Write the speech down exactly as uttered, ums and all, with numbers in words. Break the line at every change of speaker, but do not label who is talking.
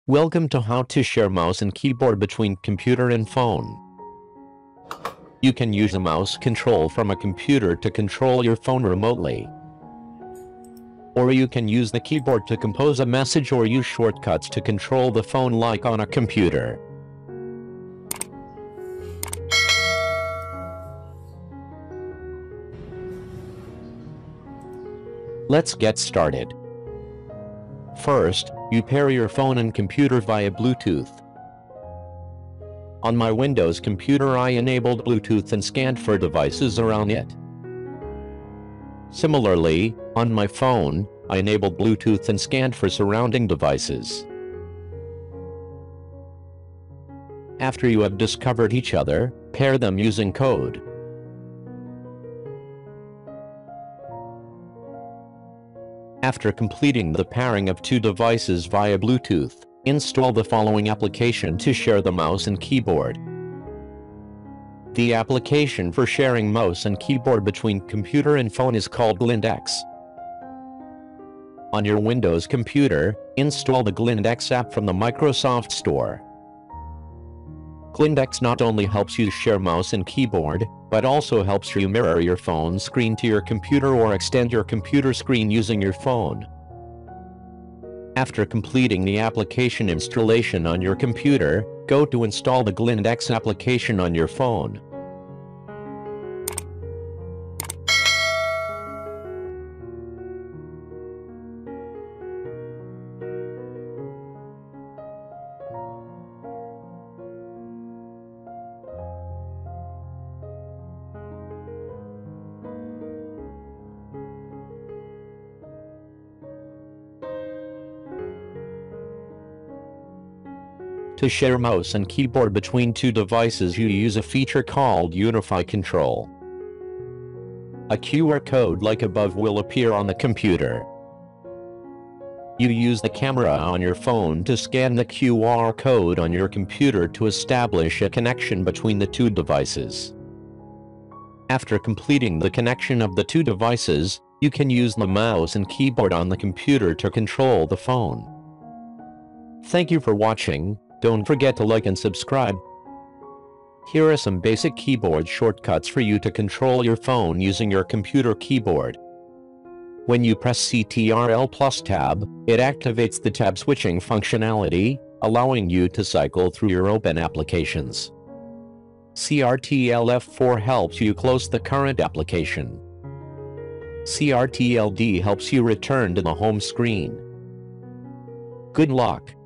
Welcome to how to share mouse and keyboard between computer and phone. You can use a mouse control from a computer to control your phone remotely. Or you can use the keyboard to compose a message or use shortcuts to control the phone like on a computer. Let's get started. First, you pair your phone and computer via Bluetooth. On my Windows computer, I enabled Bluetooth and scanned for devices around it. Similarly, on my phone, I enabled Bluetooth and scanned for surrounding devices. After you have discovered each other, pair them using code. After completing the pairing of two devices via Bluetooth, install the following application to share the mouse and keyboard. The application for sharing mouse and keyboard between computer and phone is called Glindex. On your Windows computer, install the Glindex app from the Microsoft Store. Glindex not only helps you share mouse and keyboard, but also helps you mirror your phone screen to your computer or extend your computer screen using your phone. After completing the application installation on your computer, go to install the Glindex application on your phone. To share mouse and keyboard between two devices, you use a feature called Unify Control. A Q R code like above will appear on the computer. You use the camera on your phone to scan the Q R code on your computer to establish a connection between the two devices. After completing the connection of the two devices, you can use the mouse and keyboard on the computer to control the phone. Thank you for watching. Don't forget to like and subscribe. Here are some basic keyboard shortcuts for you to control your phone using your computer keyboard. When you press C T R L plus tab, it activates the tab switching functionality, allowing you to cycle through your open applications. C R T L F four helps you close the current application. C R T L D helps you return to the home screen. Good luck!